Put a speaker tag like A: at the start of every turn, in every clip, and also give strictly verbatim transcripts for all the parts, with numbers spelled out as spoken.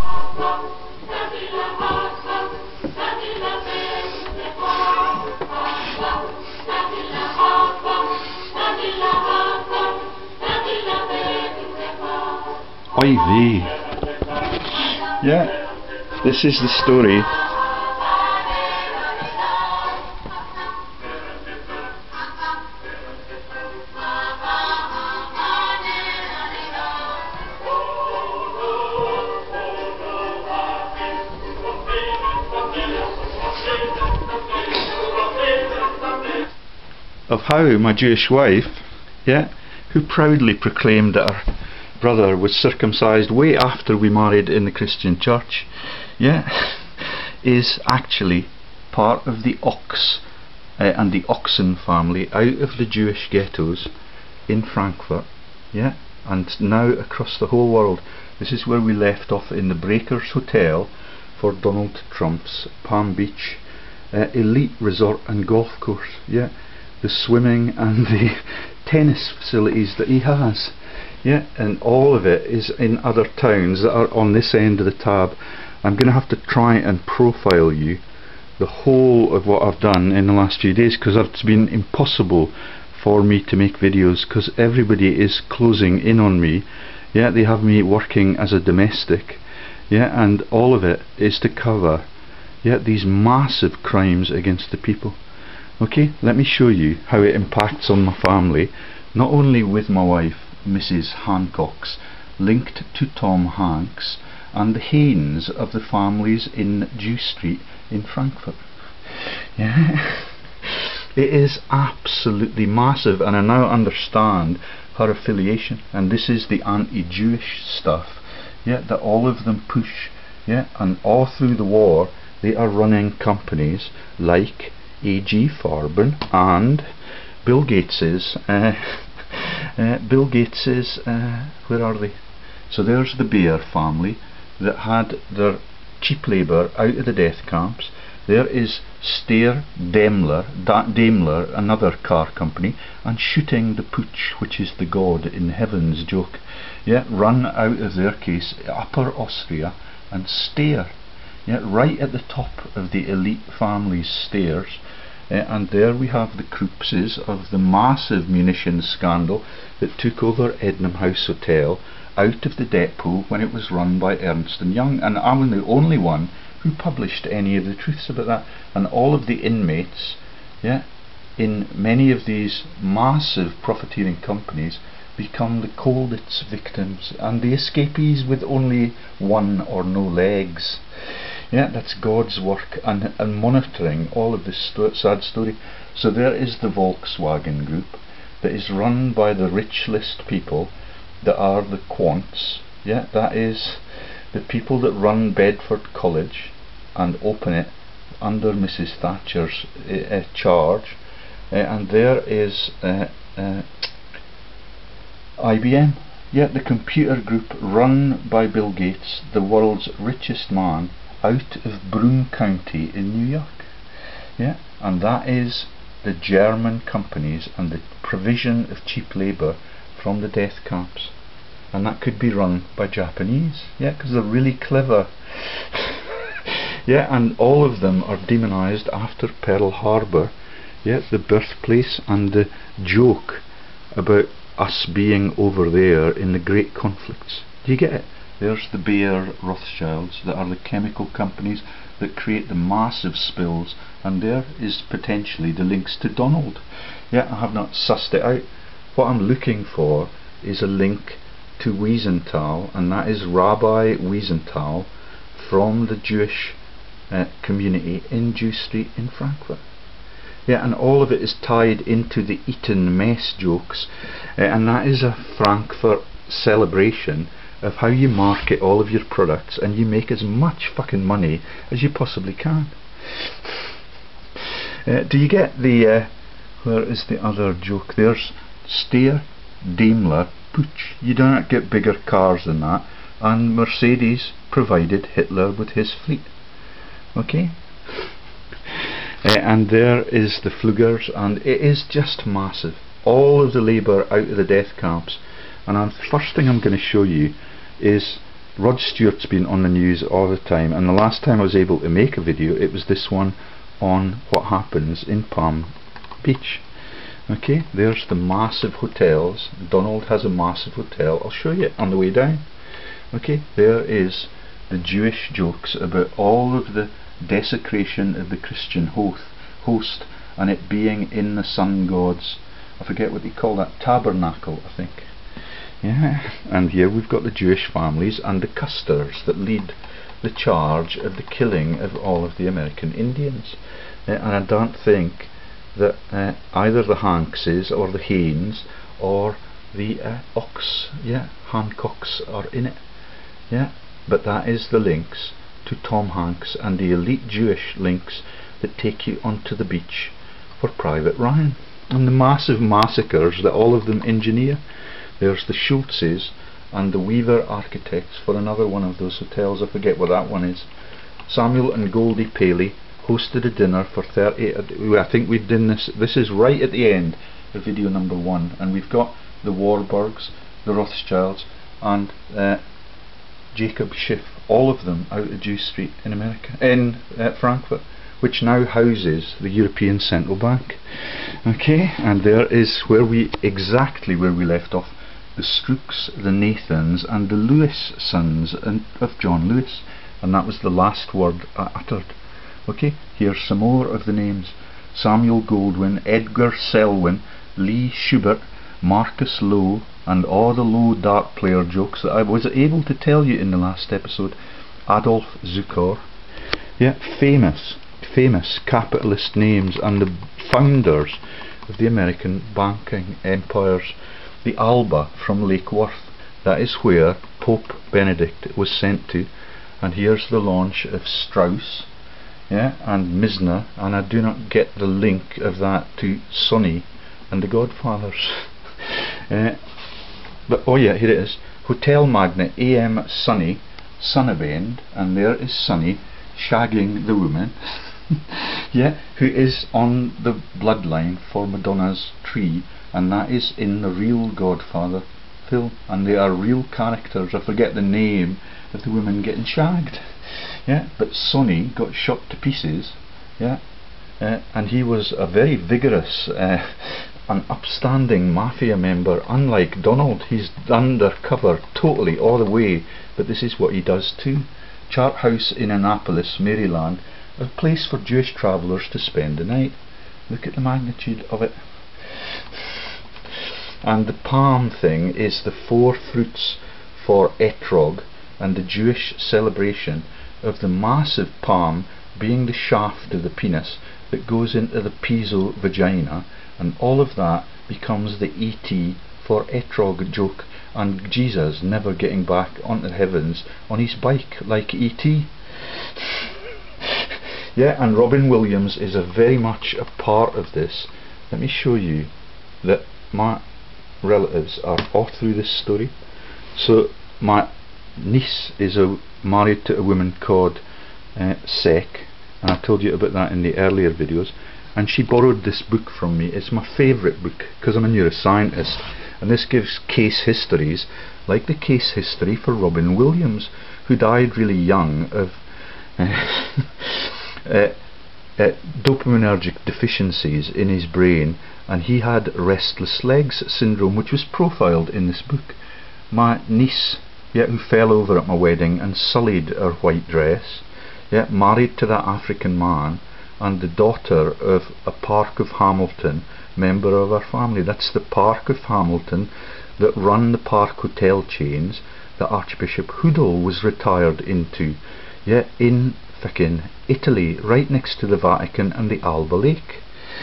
A: Oy vey. Yeah, this is the story of how my Jewish wife, yeah, who proudly proclaimed that her brother was circumcised way after we married in the Christian church, yeah, is actually part of the HaanOCHS uh, and the Oxen family out of the Jewish ghettos in Frankfurt, yeah, and now across the whole world. This is where we left off, in the Breakers Hotel for Donald Trump's Palm Beach uh, elite resort and golf course, yeah, the swimming and the tennis facilities that he has. Yeah, and all of it is in other towns that are on this end of the tab. I'm going to have to try and profile you the whole of what I've done in the last few days, because it's been impossible for me to make videos because everybody is closing in on me. Yeah, they have me working as a domestic. Yeah, and all of it is to cover, yeah, these massive crimes against the people. Okay, let me show you how it impacts on my family, not only with my wife, Missus HaanOCHS, linked to Tom Hanks, and the Haynes of the families in Jew Street in Frankfurt. Yeah, it is absolutely massive, and I now understand her affiliation, and this is the anti-Jewish stuff, yeah, that all of them push, yeah, and all through the war they are running companies like A G Farben and Bill Gates's uh, uh, Bill Gates's uh, where are they? So there's the Bear family that had their cheap labour out of the death camps. There is Steyr Daimler, da Daimler, another car company, and Shooting the Pooch, which is the god in heaven's joke, yeah, run out of their case Upper Austria, and Steyr, yeah, right at the top of the elite family's stairs. Uh, and there we have the corpses of the massive munitions scandal that took over Ednam House Hotel out of the debt pool when it was run by Ernst and Young, and I'm the only one who published any of the truths about that. And all of the inmates, yeah, in many of these massive profiteering companies become the coldest victims, and the escapees with only one or no legs. Yeah, that's God's work, and, and monitoring all of this sto sad story. So there is the Volkswagen Group that is run by the rich list people that are the quants. Yeah, that is the people that run Bedford College and open it under Missus Thatcher's uh, charge. Uh, and there is uh, uh, I B M. Yeah, the computer group run by Bill Gates, the world's richest man, out of Broome County in New York. Yeah, and that is the German companies and the provision of cheap labour from the death camps, and that could be run by Japanese. Yeah, because they're really clever. Yeah, and all of them are demonised after Pearl Harbor. Yeah, the birthplace and the joke about us being over there in the great conflicts. Do you get it? There's the Bayer Rothschilds that are the chemical companies that create the massive spills, and there is potentially the links to Donald. Yeah, I have not sussed it out. What I'm looking for is a link to Wiesenthal, and that is Rabbi Wiesenthal from the Jewish uh, community in Jew Street in Frankfurt. Yeah, and all of it is tied into the Eton mess jokes, uh, and that is a Frankfurt celebration of how you market all of your products and you make as much fucking money as you possibly can. Uh, do you get the uh, where is the other joke? There's Steyr Daimler Pooch. You don't get bigger cars than that, and Mercedes provided Hitler with his fleet. Okay. Uh, and there is the Flugers, and it is just massive. All of the labour out of the death camps. And the first thing I'm going to show you is Rod Stewart's been on the news all the time, and the last time I was able to make a video, it was this one on what happens in Palm Beach. Okay, there's the massive hotels. Donald has a massive hotel. I'll show you on the way down. Okay, there is the Jewish jokes about all of the desecration of the Christian host, host and it being in the sun god's, I forget what they call that, tabernacle, I think. Yeah, and here we've got the Jewish families and the Custers that lead the charge of the killing of all of the American Indians. Uh, and I don't think that uh, either the HANKSes or the Hanes or the uh, OCHS, yeah, HaanOCHS are in it. Yeah, but that is the links to Tom Hanks and the elite Jewish links that take you onto the beach for Private Ryan, and the massive massacres that all of them engineer. There's the Schultzes and the Weaver architects for another one of those hotels. I forget what that one is. Samuel and Goldie Paley hosted a dinner for thirty. I think we've done this. This is right at the end of video number one, and we've got the Warburgs, the Rothschilds, and uh, Jacob Schiff, all of them out of Jew Street in America, in uh, Frankfurt, which now houses the European Central Bank. Okay, and there is where we exactly where we left off. The Strooks, the Nathans, and the Lewis sons of John Lewis, and that was the last word I uttered. Okay, here's some more of the names: Samuel Goldwyn, Edgar Selwyn, Lee Schubert, Marcus Lowe, and all the low dart player jokes that I was able to tell you in the last episode. Adolf Zukor, yeah, famous, famous capitalist names and the founders of the American banking empires. The Alba from Lake Worth, that is where Pope Benedict was sent to, and here's the launch of Strauss, yeah, and Misner, and I do not get the link of that to Sonny and the Godfathers. uh, but oh yeah, here it is. Hotel magnate A M Sonny, Sonnabend, and there is Sonny shagging the woman, yeah, who is on the bloodline for Madonna's tree, and that is in the real Godfather film, and they are real characters. I forget the name of the woman getting shagged, yeah, but Sonny got shot to pieces, yeah, uh, and he was a very vigorous uh, an upstanding mafia member. Unlike Donald, he's undercover totally all the way, but this is what he does too. Chart House in Annapolis, Maryland, a place for Jewish travellers to spend the night. Look at the magnitude of it. And the palm thing is the four fruits for etrog, and the Jewish celebration of the massive palm being the shaft of the penis that goes into the piezo vagina, and all of that becomes the E T for etrog joke, and Jesus never getting back onto the heavens on his bike like E T Yeah, and Robin Williams is a very much a part of this. Let me show you that my relatives are all through this story. So my niece is a, married to a woman called uh, S E K, and I told you about that in the earlier videos, and she borrowed this book from me. It's my favourite book because I'm a neuroscientist, and this gives case histories like the case history for Robin Williams, who died really young of uh, uh, uh, dopaminergic deficiencies in his brain, and he had restless legs syndrome, which was profiled in this book. My niece, yeah, who fell over at my wedding and sullied her white dress, yeah, married to that African man, and the daughter of a Park of Hamilton member of our family. That's the Park of Hamilton that run the Park Hotel chains that Archbishop Hoodle was retired into, yeah, in fucking Italy, right next to the Vatican and the Alba Lake.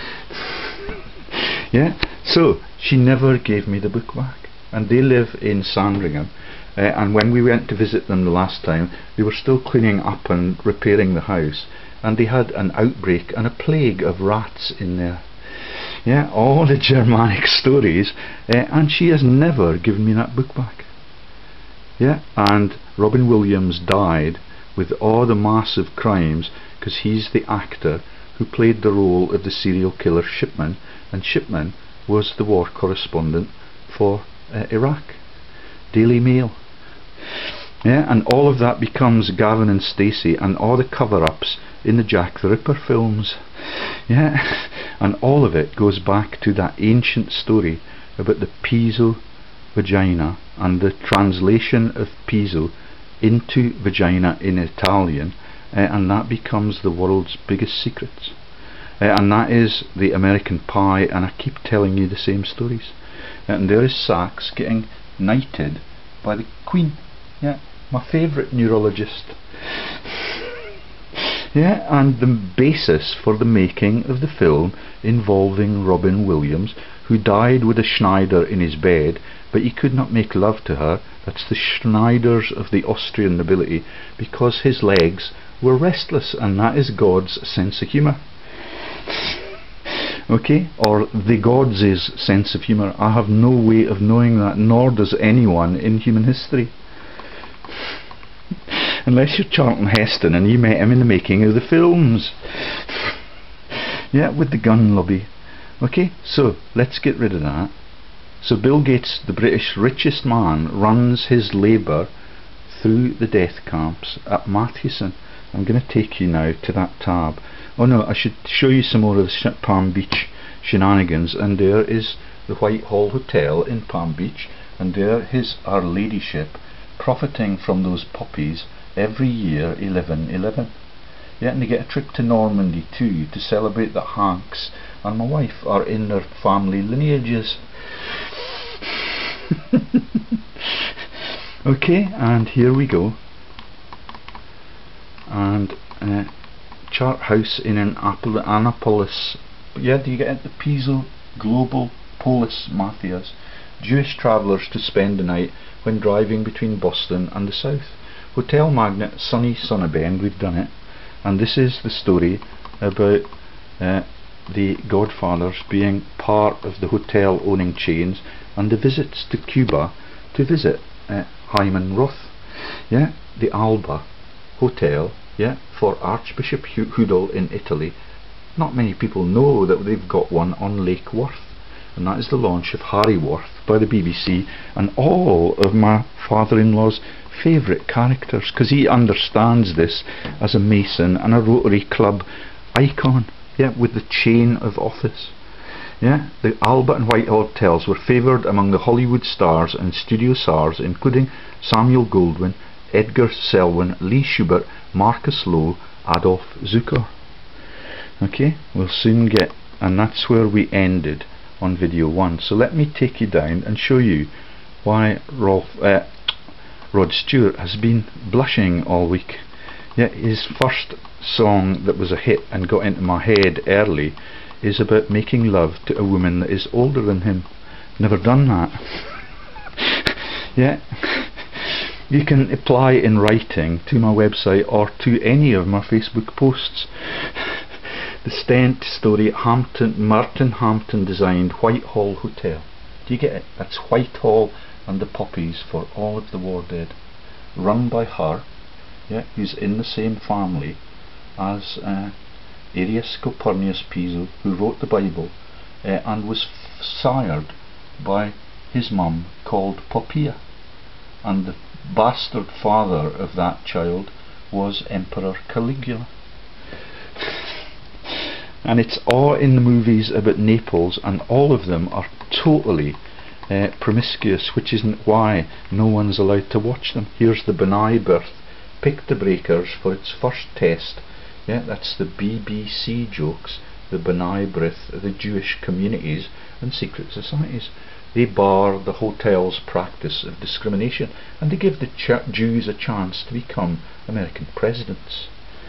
A: Yeah, so she never gave me the book back, and they live in Sandringham, uh, and when we went to visit them the last time, they were still cleaning up and repairing the house, and they had an outbreak and a plague of rats in there. Yeah, all the Germanic stories, uh, and she has never given me that book back. Yeah, and Robin Williams died with all the massive crimes because he's the actor who played the role of the serial killer Shipman, and Shipman was the war correspondent for uh, Iraq. Daily Mail. Yeah, and all of that becomes Gavin and Stacey and all the cover-ups in the Jack the Ripper films. Yeah, and all of it goes back to that ancient story about the Piso vagina and the translation of Piso into vagina in Italian, uh, and that becomes the world's biggest secrets. Uh, and that is the American Pie, and I keep telling you the same stories. Uh, and there is Sachs getting knighted by the Queen. Yeah, my favourite neurologist. Yeah, and the basis for the making of the film involving Robin Williams, who died with a Schneider in his bed, but he could not make love to her. That's the Schneiders of the Austrian nobility, because his legs were restless, and that is God's sense of humour. Okay, or the gods' sense of humour. I have no way of knowing that, nor does anyone in human history. Unless you're Charlton Heston and you met him in the making of the films. Yeah, with the gun lobby. Okay, so let's get rid of that. So Bill Gates, the British richest man, runs his labour through the death camps at Mathewson. I'm going to take you now to that tab. Oh no, I should show you some more of the Palm Beach shenanigans. And there is the Whitehall Hotel in Palm Beach, and there is Our Ladyship profiting from those puppies every year, eleven eleven. Yeah, and they get a trip to Normandy too to celebrate that HANKS and my wife are in their family lineages. Okay, and here we go. And uh, chart house in an Annapolis. Yeah, do you get it? The Piso Global Polis Matthias. Jewish travellers to spend the night when driving between Boston and the south. Hotel Magnet, sunny Sonnabend, we've done it. And this is the story about uh, the Godfathers being part of the hotel owning chains, and the visits to Cuba to visit uh, Hyman Roth. Yeah, the Alba Hotel, yeah, for Archbishop Hudel in Italy. Not many people know that they've got one on Lake Worth, and that is the launch of Harry Worth by the B B C and all of my father-in-law's favourite characters, because he understands this as a Mason and a Rotary Club icon. Yeah, with the chain of office. Yeah, the Alba and Whitehall hotels were favoured among the Hollywood stars and studio stars, including Samuel Goldwyn, Edgar Selwyn, Lee Schubert, Marcus Lowe, Adolf Zukor. Okay, we'll soon get, and that's where we ended on video one. So let me take you down and show you why Rolf, uh, Rod Stewart has been blushing all week. Yeah, his first song that was a hit and got into my head early is about making love to a woman that is older than him. Never done that. Yeah, you can apply in writing to my website or to any of my Facebook posts. The Stent story, Hampton, Martin Hampton designed Whitehall Hotel. Do you get it? That's Whitehall and the puppies for all of the war dead. Run by her, yeah, who's in the same family as uh, Arius Copernicus Piso, who wrote the Bible, uh, and was f sired by his mum called Poppaea. And the bastard father of that child was Emperor Caligula. And it's all in the movies about Naples, and all of them are totally uh, promiscuous, which isn't why no one's allowed to watch them. Here's the Benigh birth, picked the Breakers for its first test. Yeah, that's the B B C jokes, the Benigh birth of the Jewish communities and secret societies. They bar the hotel's practice of discrimination, and they give the ch Jews a chance to become American presidents.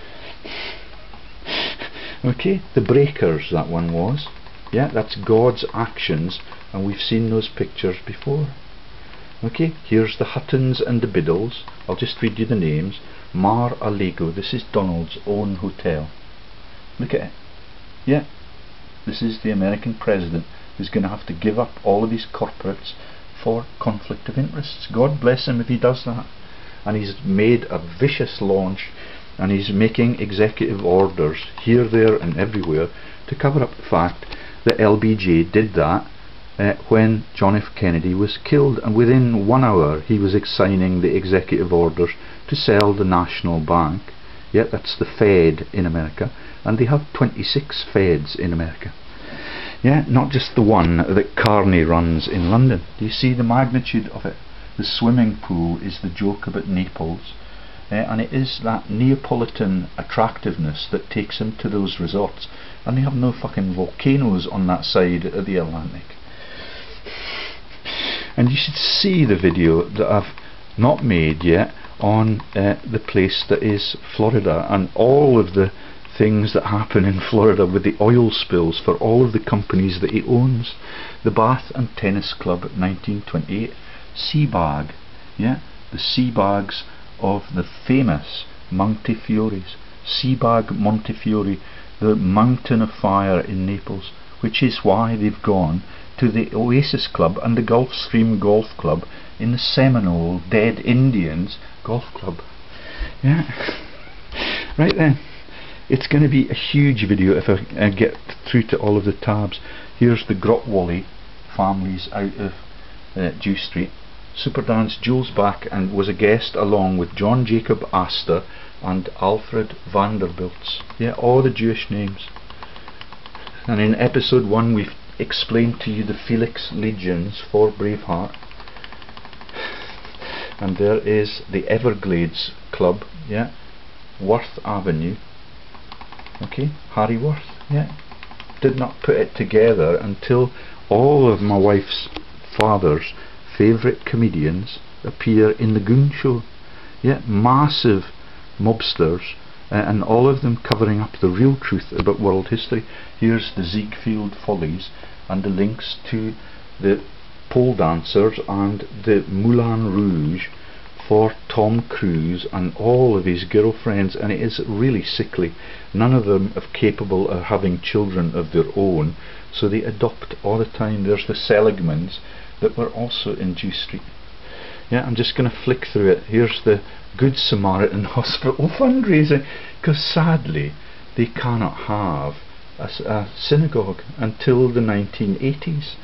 A: Okay, the Breakers, that one was. Yeah, that's God's actions, and we've seen those pictures before. Okay, here's the Huttons and the Biddles. I'll just read you the names. Mar-a-Lago, this is Donald's own hotel. Look at it. Yeah, this is the American president who's going to have to give up all of his corporates for conflict of interests. God bless him if he does that. And he's made a vicious launch, and he's making executive orders here, there and everywhere to cover up the fact that L B J did that uh, when John F. Kennedy was killed, and within one hour he was signing the executive orders to sell the National Bank. Yeah, that's the Fed in America, and they have twenty-six Feds in America. Yeah, not just the one that Carney runs in London. Do you see the magnitude of it? The swimming pool is the joke about Naples, uh, and it is that Neapolitan attractiveness that takes him to those resorts, and they have no fucking volcanoes on that side of the Atlantic. And you should see the video that I've not made yet on uh, the place that is Florida, and all of the things that happen in Florida with the oil spills for all of the companies that he owns. The Bath and Tennis Club, nineteen twenty-eight. Seabag, yeah, the Seabags of the famous Montefiores. Seabag Montefiore, the mountain of fire in Naples, which is why they've gone to the Oasis Club and the Gulfstream Golf Club in the Seminole Dead Indians Golf Club. Yeah, right then. It's going to be a huge video if I uh, get through to all of the tabs. Here's the Grotwally families out of uh, Jew Street. Superdance Jules back and was a guest along with John Jacob Astor and Alfred Vanderbilts. Yeah, all the Jewish names. And in episode one we've explained to you the Felix Legions for Braveheart. And there is the Everglades Club, yeah, Worth Avenue. Okay, Harry Worth, yeah. Did not put it together until all of my wife's father's favourite comedians appear in the Goon Show. Yeah, massive mobsters, uh, and all of them covering up the real truth about world history. Here's the Ziegfeld Follies and the links to the pole dancers and the Moulin Rouge for Tom Cruise and all of his girlfriends, and it is really sickly. None of them are capable of having children of their own, so they adopt all the time. There's the Seligmans that were also in Jew Street. Yeah, I'm just going to flick through it. Here's the Good Samaritan Hospital fundraising, because sadly they cannot have a, a synagogue until the nineteen eighties.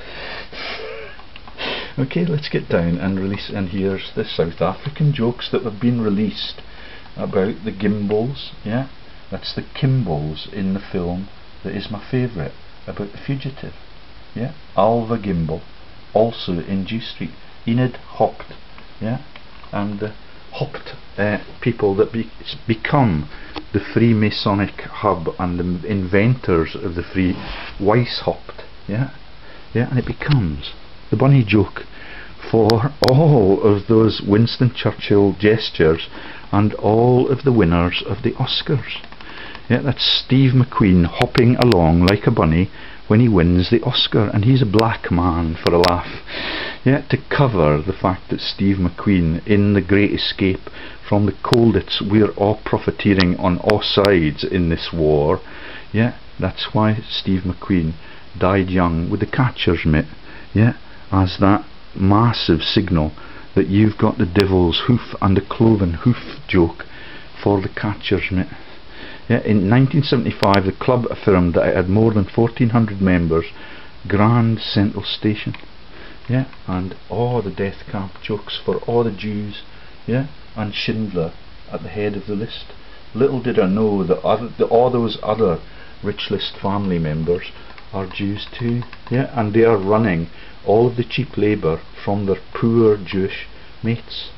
A: Okay, let's get down and release, and here's the South African jokes that have been released about the Gimballs. Yeah, that's the Kimballs in the film that is my favourite, about the fugitive. Yeah, Alva Gimbal, also in Jew Street. Enid Haupt, yeah, and the Haupt uh, people that be become the Freemasonic hub and the inventors of the free Weishaupt. Yeah, yeah, and it becomes the bunny joke for all of those Winston Churchill gestures and all of the winners of the Oscars. Yeah, that's Steve McQueen hopping along like a bunny when he wins the Oscar, and he's a black man for a laugh. Yeah, to cover the fact that Steve McQueen in The Great Escape from the Colditz, we're all profiteering on all sides in this war. Yeah, that's why Steve McQueen died young with the catcher's mitt. Yeah, as that massive signal that you've got the devil's hoof and the cloven hoof joke for the catcher's mitt. Yeah, in nineteen seventy-five the club affirmed that it had more than fourteen hundred members. Grand Central Station. Yeah, and all the death camp jokes for all the Jews. Yeah, and Schindler at the head of the list. Little did I know that other, the, all those other rich list family members are Jews too. Yeah, and they are running all of the cheap labour from their poor Jewish mates.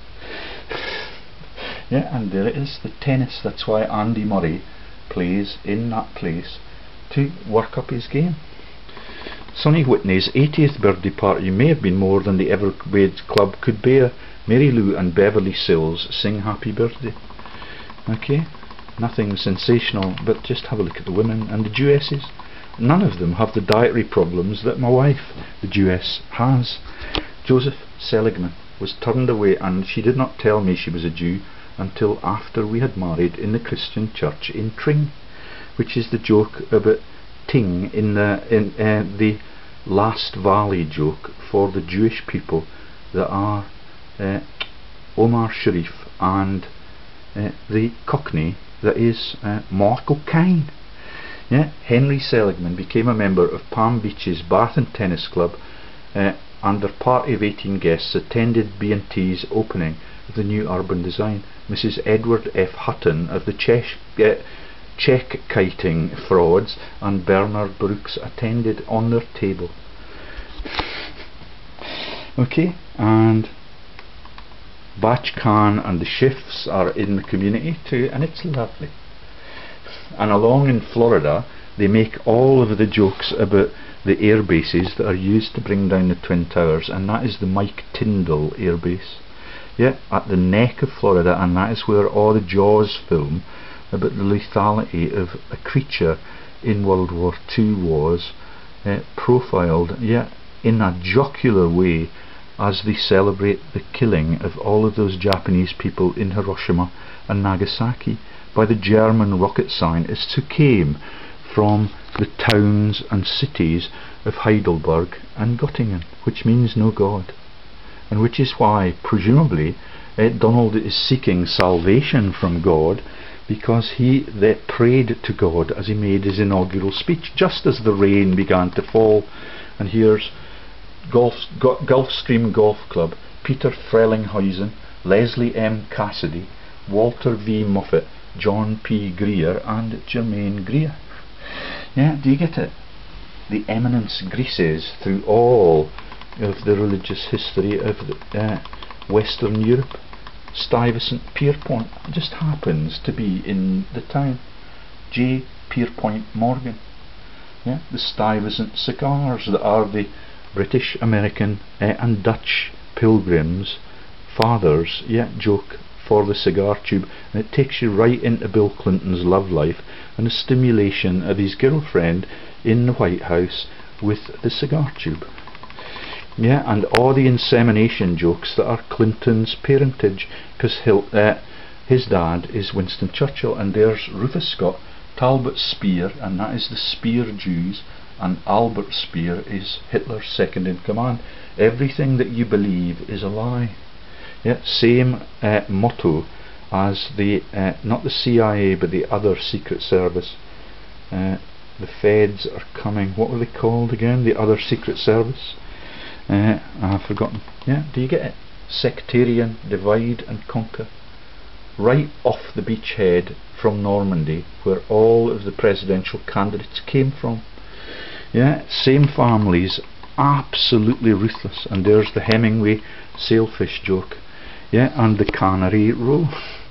A: Yeah, and there it is, the tennis. That's why Andy Murray plays in that place to work up his game. Sonny Whitney's eightieth birthday party may have been more than the Everglades Club could bear. Mary Lou and Beverly Sills sing happy birthday. Okay, nothing sensational, but just have a look at the women and the Jewesses. None of them have the dietary problems that my wife, the Jewess, has. Joseph Seligman was turned away, and she did not tell me she was a Jew until after we had married in the Christian church in Tring, which is the joke about Ting in the in uh, the Last Valley joke for the Jewish people that are uh, Omar Sharif and uh, the Cockney that is uh, Mark O'Kane. Yeah, Henry Seligman became a member of Palm Beach's Bath and Tennis Club uh, and their party of eighteen guests attended B and T's opening of the new urban design. Missus Edward F. Hutton of the Czech, uh, check kiting frauds and Bernard Brooks attended on their table. Okay, and Batch Khan and the Schiffs are in the community too, and it's lovely. And along in Florida, they make all of the jokes about the air bases that are used to bring down the Twin Towers, and that is the Mike Tyndall Air Base. Yeah, at the neck of Florida, and that is where all the Jaws film about the lethality of a creature in World War Two was uh, profiled, yeah, in a jocular way, as they celebrate the killing of all of those Japanese people in Hiroshima and Nagasaki by the German rocket scientists who came from the towns and cities of Heidelberg and Göttingen, which means no God, and which is why presumably uh, Donald is seeking salvation from God, because he they prayed to God as he made his inaugural speech, just as the rain began to fall. And here's Golf, Go, Gulfstream Golf Club, Peter Frellinghuysen, Leslie M. Cassidy, Walter V. Moffat, John P. Greer and Germaine Greer. Yeah, do you get it? The eminence greases through all of the religious history of the, uh, Western Europe. Stuyvesant Pierpont just happens to be in the town. J. Pierpont Morgan. Yeah, the Stuyvesant cigars that are the British, American uh, and Dutch pilgrims' fathers, yeah, joke for the cigar tube, and it takes you right into Bill Clinton's love life and the stimulation of his girlfriend in the White House with the cigar tube. Yeah, and all the insemination jokes that are Clinton's parentage, because uh, his dad is Winston Churchill, and there's Rufus Scott, Talbot Speer, and that is the Speer Jews, and Albert Speer is Hitler's second in command. Everything that you believe is a lie. Yeah, same uh, motto as the uh, not the C I A but the other secret service. Uh, the feds are coming. What were they called again? The other secret service. Uh, I've forgotten. Yeah, do you get it? Sectarian, divide and conquer. Right off the beachhead from Normandy, where all of the presidential candidates came from. Yeah, same families, absolutely ruthless. And there's the Hemingway sailfish joke. Yeah, and the Canary Row.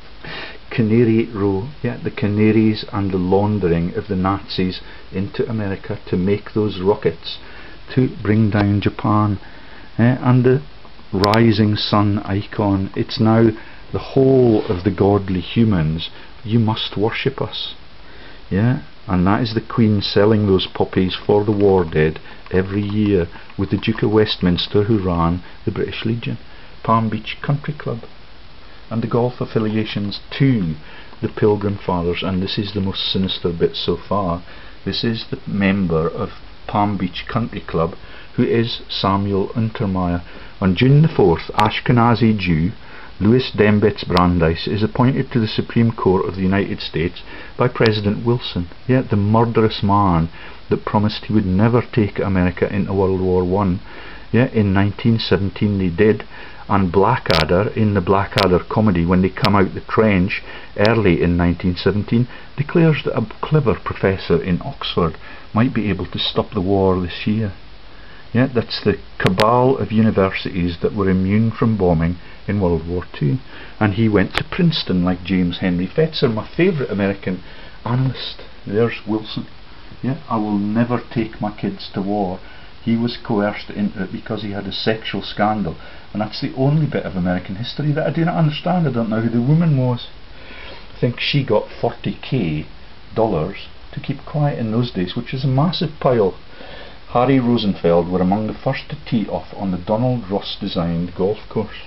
A: Canary Row. Yeah, the canaries and the laundering of the Nazis into America to make those rockets to bring down Japan. Yeah, and the rising sun icon. It's now the whole of the godly humans. You must worship us. Yeah, and that is the Queen selling those puppies for the war dead every year with the Duke of Westminster, who ran the British Legion. Palm Beach Country Club, and the golf affiliations to the Pilgrim Fathers. And this is the most sinister bit so far. This is the member of Palm Beach Country Club, who is Samuel Untermeyer. On June the fourth, Ashkenazi Jew Louis Dembitz Brandeis is appointed to the Supreme Court of the United States by President Wilson. Yet the murderous man that promised he would never take America into World War One. Yeah, in nineteen seventeen they did, and Blackadder, in the Blackadder comedy When They Come Out the Trench, early in nineteen seventeen, declares that a clever professor in Oxford might be able to stop the war this year. Yeah, that's the cabal of universities that were immune from bombing in World War Two. And he went to Princeton like James Henry Fetzer, my favourite American analyst. There's Wilson. Yeah, I will never take my kids to war. He was coerced into it because he had a sexual scandal, and that's the only bit of American history that I do not understand. I don't know who the woman was. I think she got forty K dollars to keep quiet in those days, which is a massive pile. Harry Rosenfeld were among the first to tee off on the Donald Ross designed golf course.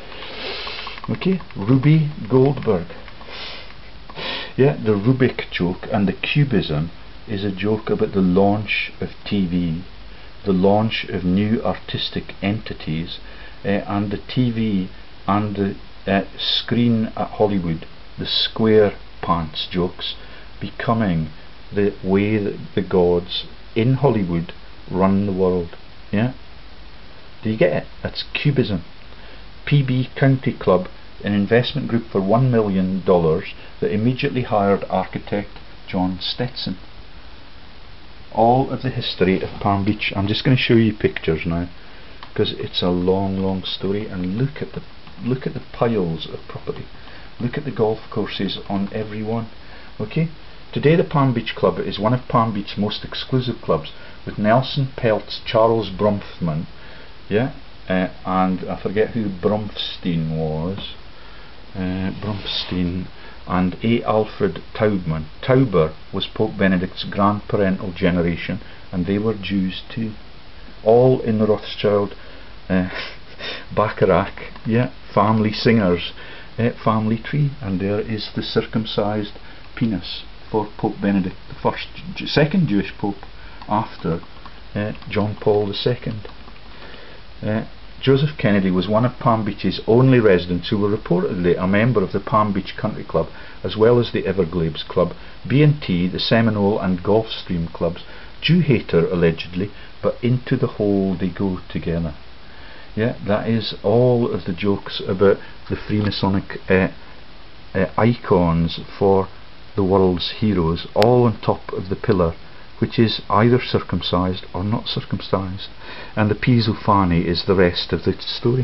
A: Okay, Ruby Goldberg. Yeah, the Rubik joke and the cubism is a joke about the launch of T V, the launch of new artistic entities, uh, and the T V and the uh, screen at Hollywood, the square pants jokes, becoming the way that the gods in Hollywood run the world. Yeah, Do you get it? That's cubism. P B County Club, an investment group for one million dollars that immediately hired architect John Stetson. All of the history of Palm Beach. I'm just going to show you pictures now, because it's a long, long story. And look at the look at the piles of property. Look at the golf courses on every one. Okay. Today the Palm Beach Club is one of Palm Beach's most exclusive clubs, with Nelson Peltz, Charles Bromfman, yeah, uh, and I forget who Bromfstein was, uh, Bromfstein, and A. Alfred Taubman. Tauber was Pope Benedict's grandparental generation, and they were Jews too. All in the Rothschild uh, Bacharach, yeah, family singers, uh, family tree, and there is the circumcised penis for Pope Benedict, the first, second Jewish Pope after uh, John Paul the Second. Uh, Joseph Kennedy was one of Palm Beach's only residents who were reportedly a member of the Palm Beach Country Club, as well as the Everglades Club, B and T, the Seminole and Gulfstream clubs. Jew hater allegedly, but into the hole they go together. Yeah, that is all of the jokes about the Freemasonic uh, uh, icons for the world's heroes, all on top of the pillar, which is either circumcised or not circumcised, and the Pisufani is the rest of the story.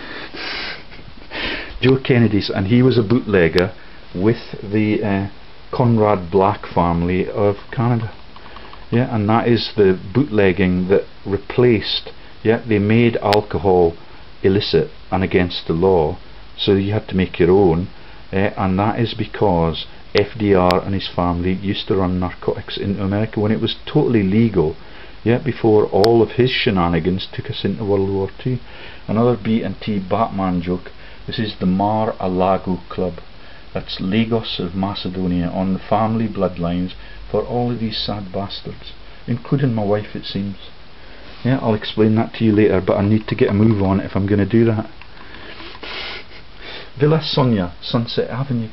A: Joe Kennedy's, and he was a bootlegger with the uh, Conrad Black family of Canada. Yeah, and that is the bootlegging that replaced, yeah, they made alcohol illicit and against the law, so you had to make your own, uh, and that is because F D R and his family used to run narcotics into America when it was totally legal, yeah, before all of his shenanigans took us into World War Two. Another B and T Batman joke. This is the Mar-a-Lago Club. That's Lagos of Macedonia, on the family bloodlines for all of these sad bastards, including my wife, it seems. Yeah, I'll explain that to you later, but I need to get a move on if I'm going to do that. Villa Sonia, Sunset Avenue.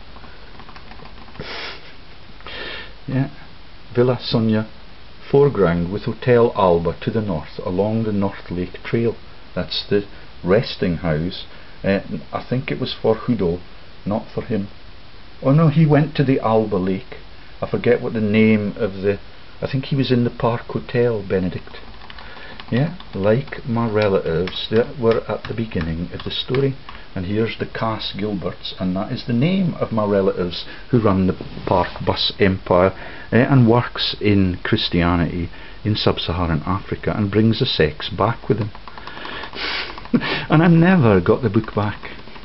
A: Yeah, Villa Sonia, foreground with Hotel Alba to the north along the North Lake Trail. That's the resting house. Uh, I think it was for Hoodle, not for him. Oh no, he went to the Alba Lake. I forget what the name of the... I think he was in the Park Hotel, Benedict. Yeah, like my relatives that were at the beginning of the story. And here's the Cass Gilberts, and that is the name of my relatives who run the Park Bus Empire, eh, and works in Christianity in sub-Saharan Africa and brings the sex back with him. And I never got the book back.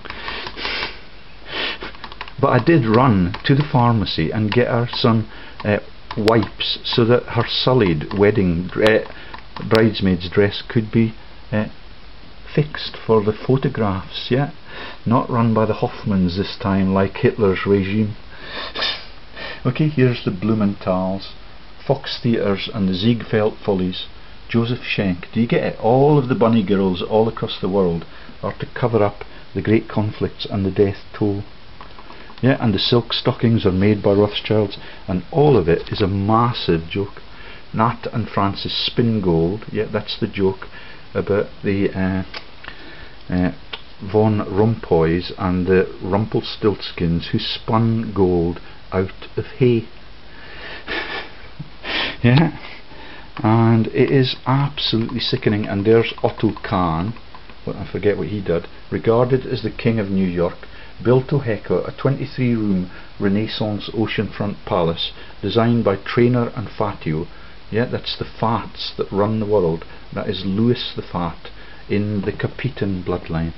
A: But I did run to the pharmacy and get her some uh, wipes so that her sullied wedding uh, bridesmaid's dress could be uh, fixed for the photographs, yeah, not run by the Hoffmans this time like Hitler's regime. Okay, here's the Blumenthal's, Fox Theatres and the Ziegfeld Follies, Joseph Schenck. Do you get it? All of the bunny girls all across the world are to cover up the great conflicts and the death toll. Yeah, and the silk stockings are made by Rothschilds, and all of it is a massive joke. Nat and Francis spin gold, yeah, that's the joke about the uh, uh, Von Rompuys and the Rumpelstiltskins who spun gold out of hay. Yeah, and it is absolutely sickening. And there's Otto Kahn, well, I forget what he did, regarded as the king of New York, built to Hecka a twenty-three room Renaissance oceanfront palace designed by Traynor and Fatio. Yeah, that's the Fats that run the world. That is Louis the Fat in the Capitan bloodline.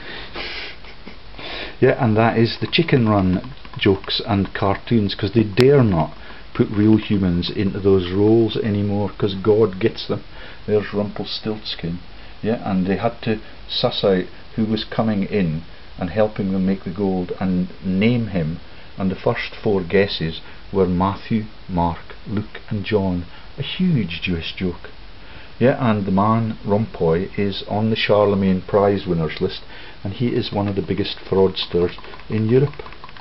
A: Yeah, and that is the Chicken Run jokes and cartoons, because they dare not put real humans into those roles anymore, because God gets them. There's Rumpelstiltskin. Yeah, and they had to suss out who was coming in and helping them make the gold and name him, and the first four guesses were Matthew, Mark, Luke and John. A huge Jewish joke. Yeah, and the man Rompuy is on the Charlemagne prize winners list, and he is one of the biggest fraudsters in Europe.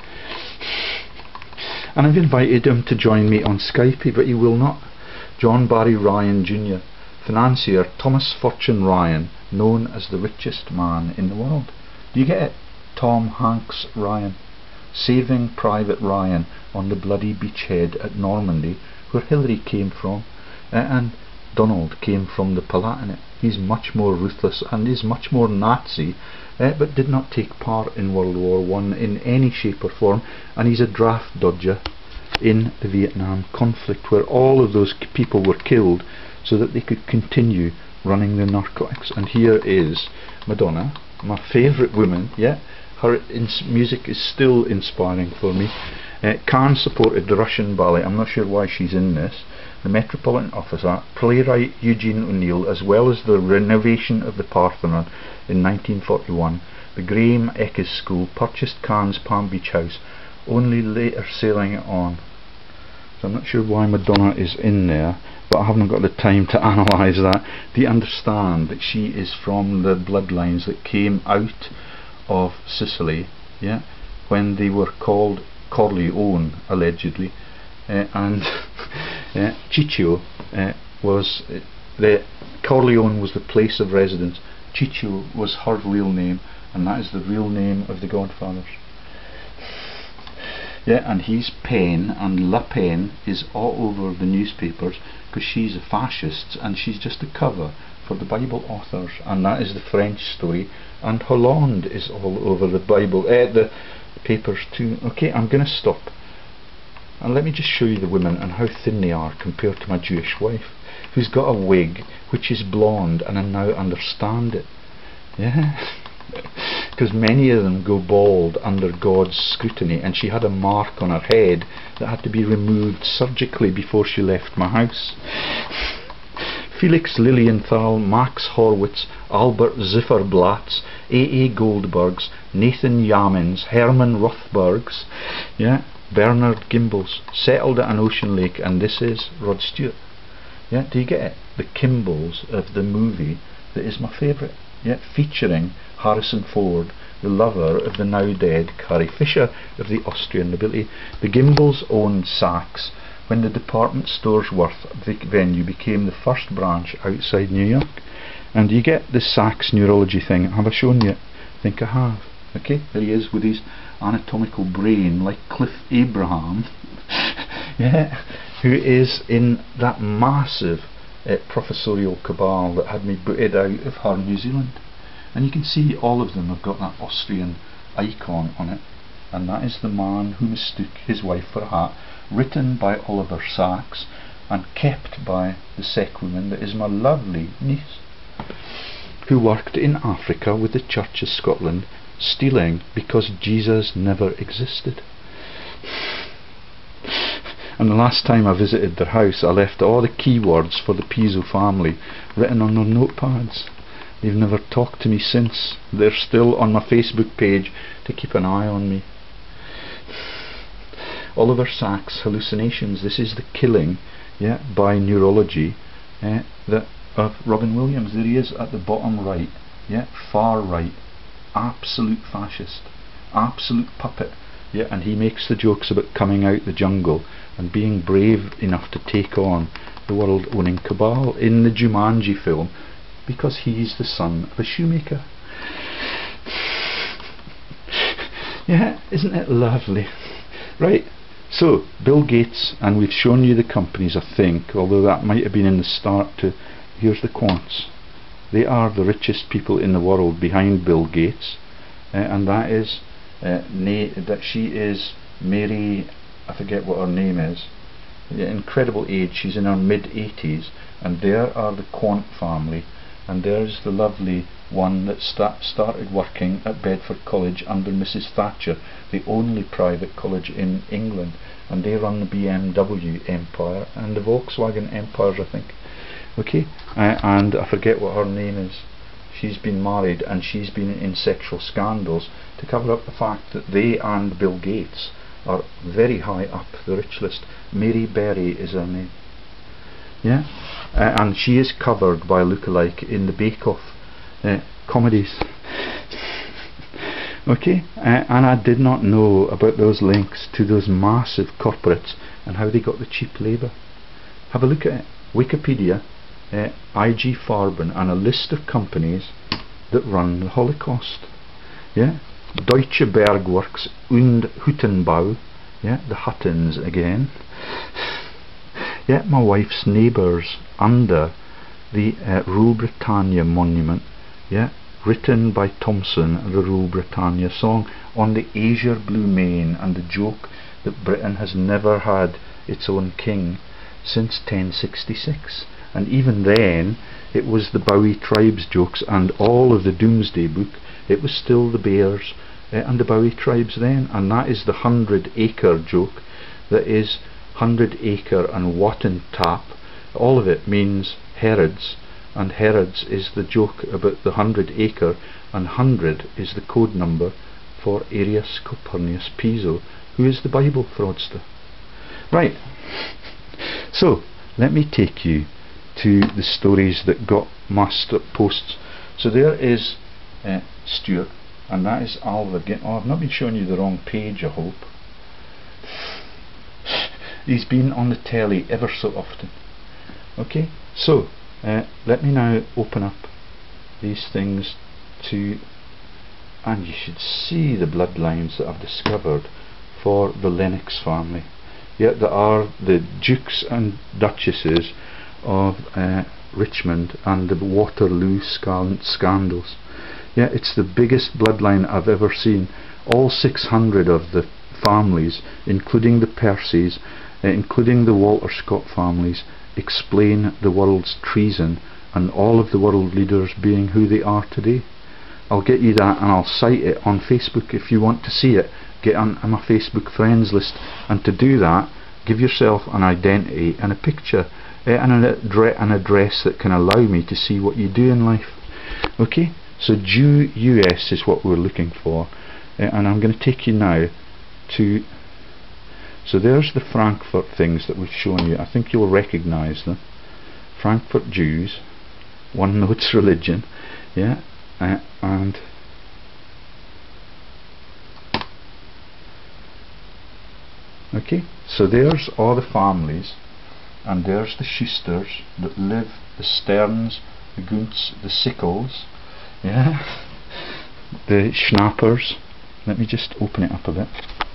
A: And I've invited him to join me on Skype, but he will not. John Barry Ryan Junior financier Thomas Fortune Ryan, known as the richest man in the world. Do you get it? Tom Hanks Ryan. Saving Private Ryan on the bloody beachhead at Normandy, where Hillary came from, uh, and Donald came from the Palatinate. He's much more ruthless and is much more Nazi, uh, but did not take part in World War One in any shape or form, and he's a draft dodger in the Vietnam conflict, where all of those people were killed so that they could continue running the narcotics. And here is Madonna, my favourite woman. Yeah, her ins music is still inspiring for me. Uh, Cannes supported the Russian ballet. I'm not sure why she's in this. The Metropolitan Officer, playwright Eugene O'Neill, as well as the renovation of the Parthenon in nineteen forty-one. The Graham Eckes School purchased Cannes' Palm Beach house, only later sailing it on. So I'm not sure why Madonna is in there, but I haven't got the time to analyse that. Do you understand that she is from the bloodlines that came out of Sicily, yeah, when they were called Corleone, allegedly, uh, and uh, Ciccio uh, was uh, the Corleone was the place of residence. Ciccio was her real name, and that is the real name of the Godfathers. Yeah, and his pen and La Pen is all over the newspapers because she's a fascist and she's just a cover for the Bible authors, and that is the French story. And Hollande is all over the Bible, eh, the papers too. Okay, I'm going to stop. And let me just show you the women and how thin they are compared to my Jewish wife, who's got a wig which is blonde, and I now understand it. Yeah. Because many of them go bald under God's scrutiny, and she had a mark on her head that had to be removed surgically before she left my house. Felix Lilienthal, Max Horwitz, Albert Zifferblatts, A A Goldbergs, Nathan Yamins, Herman Rothbergs, yeah, Bernard Gimbels, settled at an ocean lake, and this is Rod Stewart. Yeah, do you get it? The Kimballs of the movie that is my favourite, yeah, featuring Harrison Ford, the lover of the now dead Carrie Fisher of the Austrian nobility. The Gimballs owned Saks when the department store's Worth venue became the first branch outside New York. And you get the Saks neurology thing. Have I shown you? I think I have. Okay, there he is with his anatomical brain like Cliff Abraham. Yeah, who is in that massive uh, professorial cabal that had me booted out of her New Zealand. And you can see all of them have got that Austrian icon on it, and that is the man who mistook his wife for a hat, written by Oliver Sacks and kept by the S E K woman that is my lovely niece, who worked in Africa with the Church of Scotland, stealing because Jesus never existed. And the last time I visited their house, I left all the keywords for the Piso family written on their notepads. They've never talked to me since. They're still on my Facebook page to keep an eye on me. Oliver Sacks' hallucinations. This is the killing, yeah, by neurology, eh, that of Robin Williams. There he is at the bottom right, yeah, far right, absolute fascist, absolute puppet, yeah, and he makes the jokes about coming out the jungle and being brave enough to take on the world-owning cabal in the Jumanji film, because he's the son of a shoemaker. Yeah, isn't it lovely? Right, so Bill Gates, and we've shown you the companies, I think, although that might have been in the start to, here's the quants. They are the richest people in the world behind Bill Gates, uh, and that is uh, that she is Mary, I forget what her name is, yeah, incredible age, she's in her mid eighties, and there are the Quant family. And there's the lovely one that sta started working at Bedford College under Missus Thatcher, the only private college in England, and they run the B M W empire and the Volkswagen empires, I think. Okay, uh, and I forget what her name is. She's been married and she's been in sexual scandals to cover up the fact that they and Bill Gates are very high up the rich list. Mary Berry is her name. Yeah, uh, and she is covered by a lookalike in the Bake Off uh, comedies. Okay, uh, and I did not know about those links to those massive corporates and how they got the cheap labour. Have a look at it. Wikipedia, uh, I G Farben and a list of companies that run the Holocaust. Yeah, Deutsche Bergwerks und Hüttenbau. Yeah, the Huttons again. Yeah, my wife's neighbours under the uh, Rule Britannia monument. Yeah, written by Thompson, the Rule Britannia song on the azure blue main, and the joke that Britain has never had its own king since ten sixty-six. And even then it was the Bowie tribes jokes and all of the Doomsday Book. It was still the Bears uh, and the Bowie tribes then, and that is the hundred acre joke. That is hundred acre and Wattentap. All of it means Herods, and Herods is the joke about the hundred acre, and hundred is the code number for Arius Copernicus Piso, who is the Bible fraudster. Right, so let me take you to the stories that got master posts. So there is uh, Stuart, and that is Alva again. Oh, I've not been showing you the wrong page, I hope. He's been on the telly ever so often. Okay, so uh, let me now open up these things to, and you should see the bloodlines that I've discovered for the Lennox family. Yet there are the Dukes and Duchesses of uh, Richmond and the Waterloo scal scandals. Yeah, it's the biggest bloodline I've ever seen. All six hundred of the families, including the Percys, uh, including the Walter Scott families, explain the world's treason and all of the world leaders being who they are today. I'll get you that, and I'll cite it on Facebook if you want to see it. Get on, on my Facebook friends list, and to do that, give yourself an identity and a picture uh, and an, adre an address that can allow me to see what you do in life. Okay, so Jew U S is what we're looking for, uh, and I'm going to take you now to, so there's the Frankfurt things that we've shown you. I think you'll recognise them. Frankfurt Jews, one notes religion, yeah, uh, and okay, so there's all the families, and there's the Schusters that live, the Sterns, the Guntz, the Sickles, yeah, the Schnappers. Let me just open it up a bit.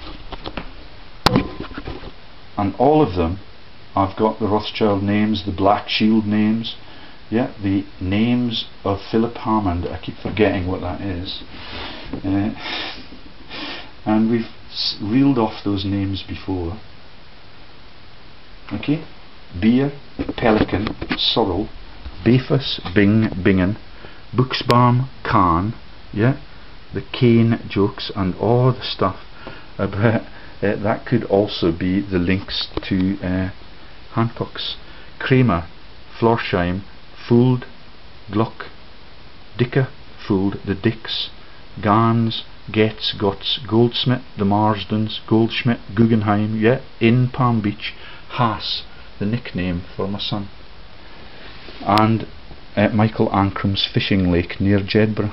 A: And all of them, I've got the Rothschild names, the Black Shield names, yeah, the names of Philip Hammond. I keep forgetting what that is. Uh, and we've reeled off those names before. Okay, Beer, Pelican, Sorrel, Bafus, Bing, Bingen, Buxbaum, Kahn, yeah, the Kane jokes and all the stuff about uh, that could also be the links to uh, HaanOCHS. Kramer, Florsheim, Fooled, Gluck, Dicker, Fooled, the Dicks, Gans, Getz, Gotts, Goldsmith, the Marsdens, Goldschmidt, Guggenheim, yeah, in Palm Beach, Haas, the nickname for my son, and uh, Michael Ancram's fishing lake near Jedburgh.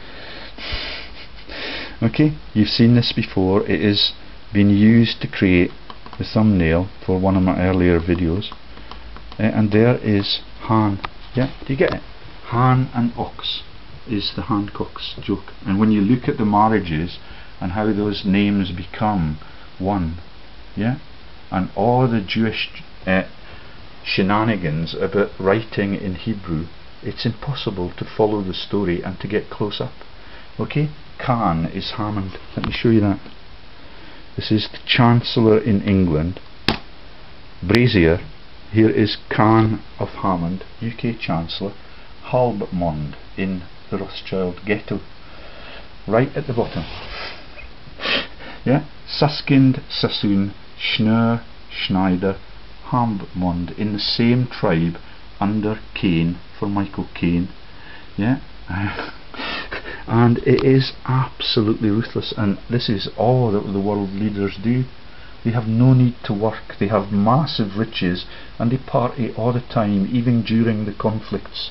A: Okay, you've seen this before. It is been used to create the thumbnail for one of my earlier videos, uh, and there is Han. Yeah, do you get it? Han and Ox is the HaanOCHS joke, and when you look at the marriages and how those names become one, yeah, and all the Jewish uh, shenanigans about writing in Hebrew, it's impossible to follow the story and to get close up. Okay, Khan is Hammond. Let me show you that. This is the Chancellor in England. Brazier, here is Khan of Hammond, U K Chancellor. Halbmond in the Rothschild ghetto, right at the bottom. Yeah, Suskind, Sassoon, Schnur, Schneider, Halbmond in the same tribe under Cain for Michael Caine. Yeah. And it is absolutely ruthless, and this is all that the world leaders do. They have no need to work, they have massive riches, and they party all the time, even during the conflicts.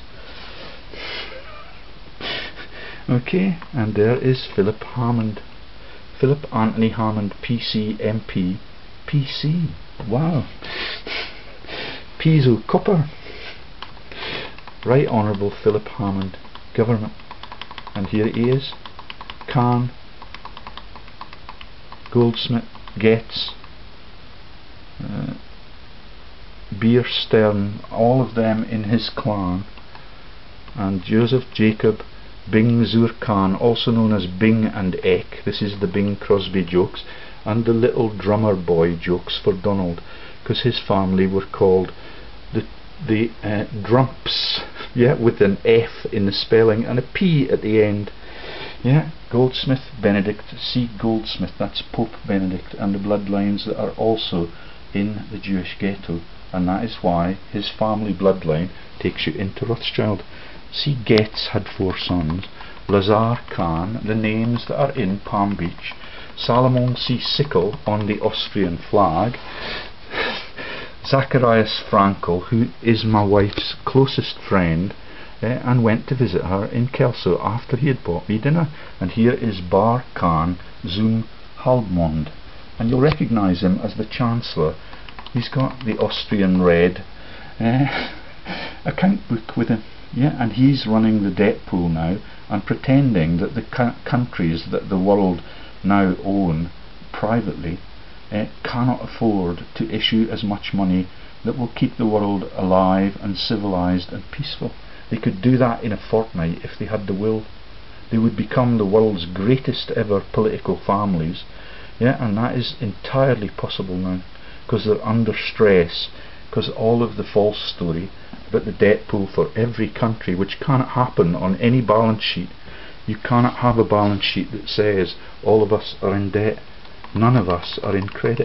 A: Okay, and there is Philip Hammond, Philip Anthony Hammond, P C M P, P C, wow, Piso Copper. Right Honourable Philip Hammond, Government. And here he is, Khan, Goldsmith, Getz, uh, Beer Stern, all of them in his clan, and Joseph Jacob Bing Zur Khan, also known as Bing and Eck. This is the Bing Crosby jokes, and the little drummer boy jokes for Donald, because his family were called the the uh, Drumps, yeah, with an F in the spelling and a P at the end. Yeah, Goldsmith, Benedict, C. Goldsmith, that's Pope Benedict, and the bloodlines that are also in the Jewish ghetto, and that is why his family bloodline takes you into Rothschild. C. Getz had four sons, Lazar Khan, the names that are in Palm Beach, Salomon C. Sickle on the Austrian flag, Zacharias Frankel, who is my wife's closest friend, eh, and went to visit her in Kelso after he had bought me dinner. And here is Bar Khan Zum Halbmond, and you'll recognise him as the Chancellor. He's got the Austrian red eh, account book with him, yeah, and he's running the debt pool now and pretending that the co countries that the world now own privately Uh, cannot afford to issue as much money that will keep the world alive and civilized and peaceful. They could do that in a fortnight if they had the will. They would become the world's greatest ever political families, yeah, and that is entirely possible now, because they're under stress, because all of the false story about the debt pool for every country, which cannot happen on any balance sheet. You cannot have a balance sheet that says all of us are in debt. None of us are in credit.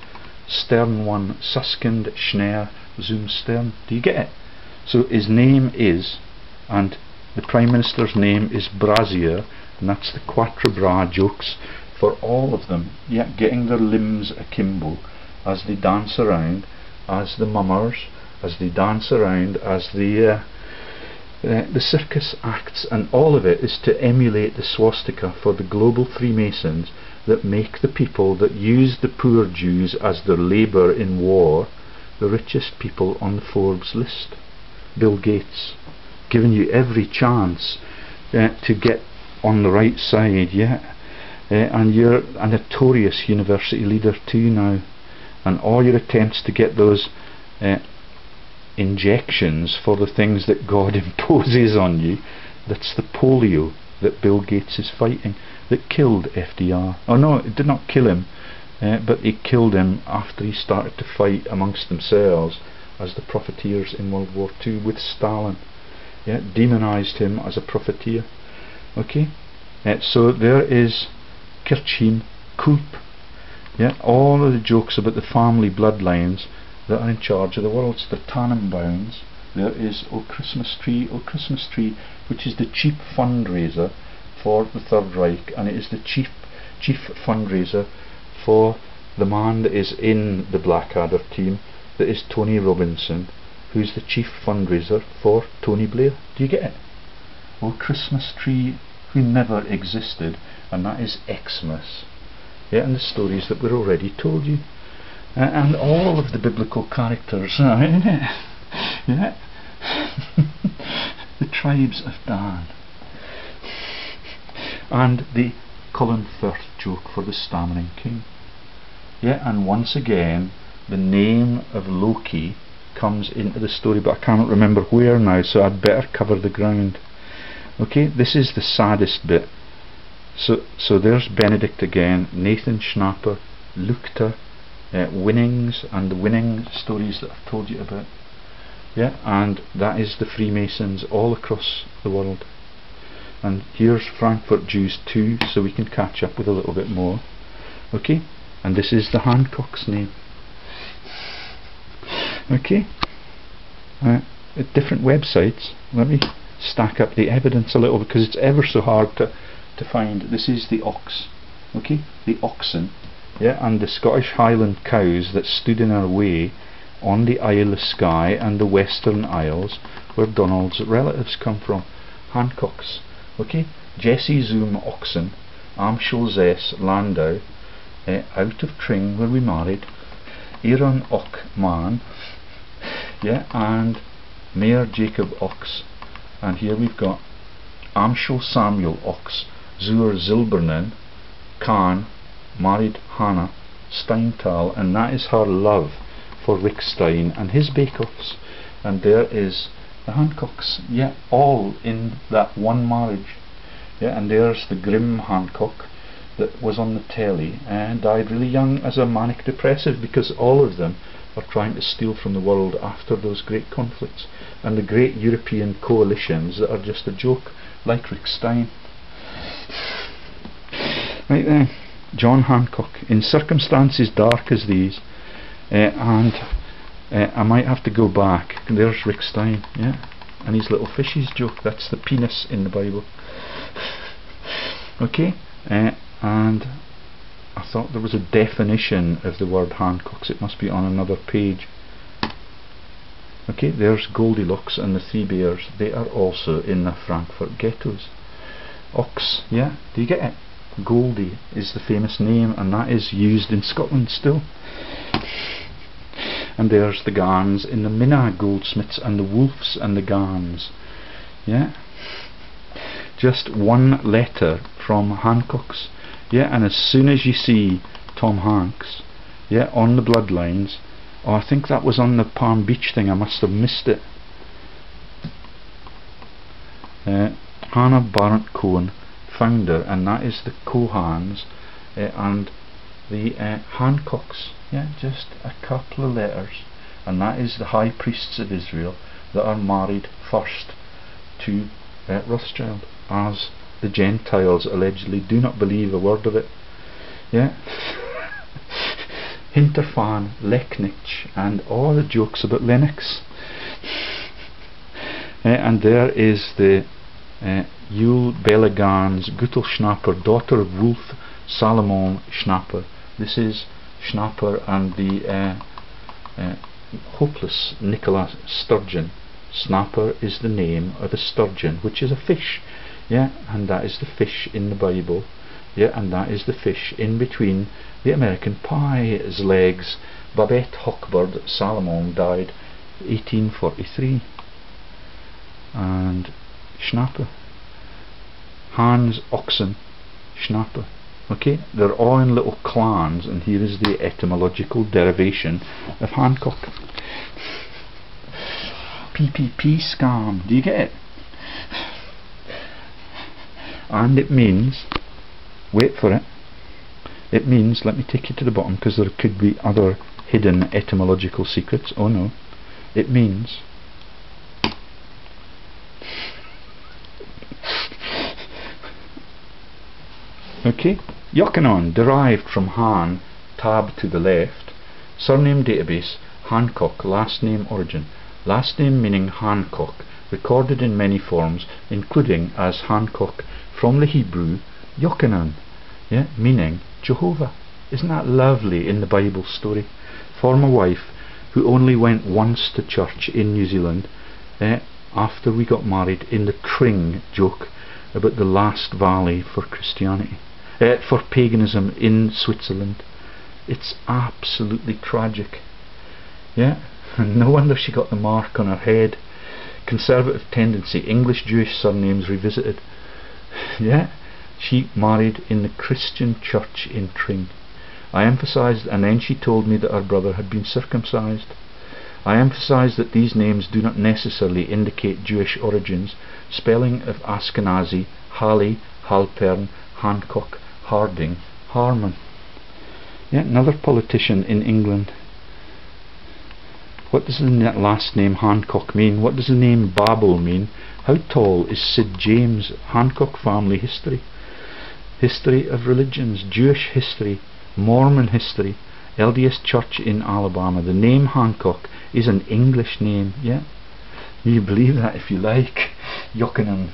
A: Stern one, Suskind Schneer Zum Stern. Do you get it? So his name is, and the Prime Minister's name is Brazier, and that's the Quatre Bras jokes for all of them, yeah, getting their limbs akimbo as they dance around, as the mummers, as they dance around, as the uh, uh, the circus acts, and all of it is to emulate the swastika for the global Freemasons that make the people that use the poor Jews as their labour in war the richest people on the Forbes list. Bill Gates, giving you every chance uh, to get on the right side, yeah, uh, and you're a notorious university leader too now, and all your attempts to get those uh, injections for the things that God imposes on you, that's the polio that Bill Gates is fighting, that killed F D R. Oh no, it did not kill him, uh, but it killed him after he started to fight amongst themselves as the profiteers in World War Two with Stalin. Yeah, demonized him as a profiteer. Okay, uh, so there is Kirchhin, Kulp. Yeah, all of the jokes about the family bloodlines that are in charge of the world. It's the Tannenbaums. There is O Christmas Tree, O Christmas Tree, which is the cheap fundraiser for the Third Reich, and it is the chief chief fundraiser for the man that is in the Blackadder team, that is Tony Robinson, who's the chief fundraiser for Tony Blair. Do you get it? O Christmas Tree, who never existed, and that is Xmas. Yeah, and the stories that were already told you, uh, and all of the biblical characters. Yeah. The tribes of Dan, and the Colin Firth joke for the stammering king. Yeah, and once again the name of Loki comes into the story, but I cannot remember where now, so I'd better cover the ground. Okay, this is the saddest bit. So so there's Benedict again, Nathan Schnapper, Lukta, uh, Winnings, and the winning stories that I've told you about. Yeah, and that is the Freemasons all across the world. And here's Frankfurt Jews too, so we can catch up with a little bit more. Okay, and this is the HaanOCHS name. Okay, uh, at different websites. Let me stack up the evidence a little, because it's ever so hard to to find. This is the ox, okay, the oxen, yeah, and the Scottish Highland cows that stood in our way on the Isle of Skye and the Western Isles, where Donald's relatives come from. HaanOCHS, okay, Jesse Zoom oxen, am Scholzes Landau, uh, out of Tring where we married, Iran Och man, yeah, and Mayor Jacob Ochs, and here we've got Amschel Samuel Ochs, Zur Zilbernen, Kahn, married Hannah Steintal, and that is her love for Rick Stein and his bake-offs. And there is the HaanOCHS, yeah, all in that one marriage. Yeah, and there's the grim Hancock that was on the telly and died really young as a manic depressive, because all of them are trying to steal from the world after those great conflicts and the great European coalitions that are just a joke, like Rick Stein. Right then, John Hancock, in circumstances dark as these, uh, and uh, I might have to go back. There's Rick Stein, yeah, and his little fishes joke. That's the penis in the Bible. Okay, uh, and I thought there was a definition of the word HaanOCHS. It must be on another page. Okay, there's Goldilocks and the Three Bears. They are also in the Frankfurt ghettos. Ox, yeah, do you get it? Goldie is the famous name, and that is used in Scotland still. And there's the Gans in the Minna goldsmiths, and the Wolves and the Gans. Yeah, just one letter from HaanOCHS. Yeah, and as soon as you see Tom Hanks, yeah, on the bloodlines, oh, I think that was on the Palm Beach thing, I must have missed it. Uh, Hannah Barrett Cohen, founder, and that is the Cohans, uh, and the uh, HaanOCHS, yeah, just a couple of letters, and that is the high priests of Israel that are married first to uh, Rothschild, as the Gentiles allegedly do not believe a word of it. Yeah. Hinterfan, Leknich, and all the jokes about Lennox. Uh, and there is the uh, Yule Belegans Guttelschnapper, daughter of Wolf Salomon Schnapper. This is Schnapper and the uh, uh, hopeless Nicola Sturgeon. Snapper is the name of a sturgeon, which is a fish. Yeah, and that is the fish in the Bible. Yeah, and that is the fish in between the American Pie's legs. Babette Hochberg Salomon died eighteen forty-three. And Schnapper, Hans Oxen Schnapper. Okay, they're all in little clans, and here is the etymological derivation of Hancock. P P P scam, do you get it? And it means, wait for it, it means, let me take you to the bottom, because there could be other hidden etymological secrets. Oh no, it means okay, Yochanan, derived from Han, tab to the left, surname database, Hancock, last name origin, last name meaning Hancock, recorded in many forms, including as Hancock, from the Hebrew Yochanan, yeah, meaning Jehovah. Isn't that lovely in the Bible story? Former wife who only went once to church in New Zealand eh, after we got married, in the Tring joke about the last valley for Christianity, eh, for paganism in Switzerland. It's absolutely tragic. Yeah, and no wonder she got the mark on her head. Conservative tendency, English Jewish surnames revisited. Yeah, she married in the Christian church in Tring. I emphasised, and then she told me that her brother had been circumcised. I emphasised that these names do not necessarily indicate Jewish origins. Spelling of Ashkenazi, Halley, Halpern, Hancock, Harding, Harmon. Yeah, another politician in England. What does the last name Hancock mean? What does the name Babel mean? How tall is Sid James? Hancock family history. History of religions, Jewish history, Mormon history, L D S Church in Alabama. The name Hancock is an English name, yeah? You believe that if you like. Yochanan.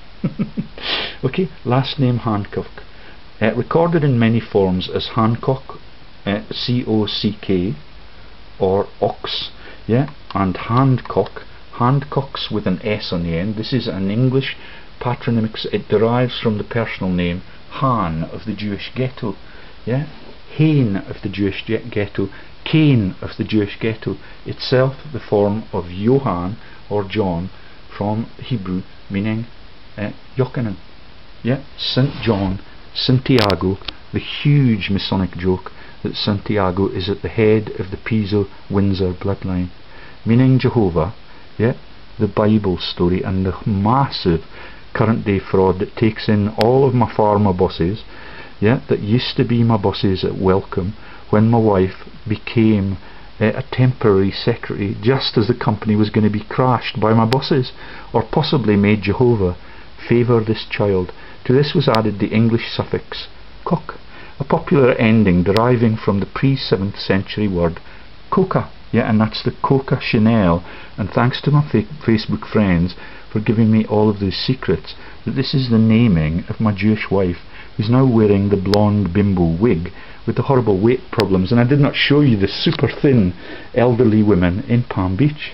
A: Okay, last name Hancock. Uh, recorded in many forms as Hancock, uh, C O C K, or Ox, yeah, and Handcock, Handcocks with an S on the end. This is an English patronymic. It derives from the personal name Han of the Jewish ghetto, yeah, Hain of the Jewish ghetto, Cain of the Jewish ghetto, itself the form of Johann or John from Hebrew meaning uh, Jochanan. Yeah, Saint John, Santiago, the huge Masonic joke that Santiago is at the head of the Piso-Windsor bloodline, meaning Jehovah. Yeah, the Bible story and the massive current day fraud that takes in all of my former bosses, yeah, that used to be my bosses at Welcome when my wife became uh, a temporary secretary just as the company was going to be crashed by my bosses, or possibly made Jehovah favour this child. To this was added the English suffix cock, a popular ending deriving from the pre-seventh century word coca. Yeah, and that's the Coca Chanel. And thanks to my fa Facebook friends for giving me all of those secrets, that this is the naming of my Jewish wife, who's now wearing the blonde bimbo wig with the horrible weight problems. And I did not show you the super thin elderly women in Palm Beach.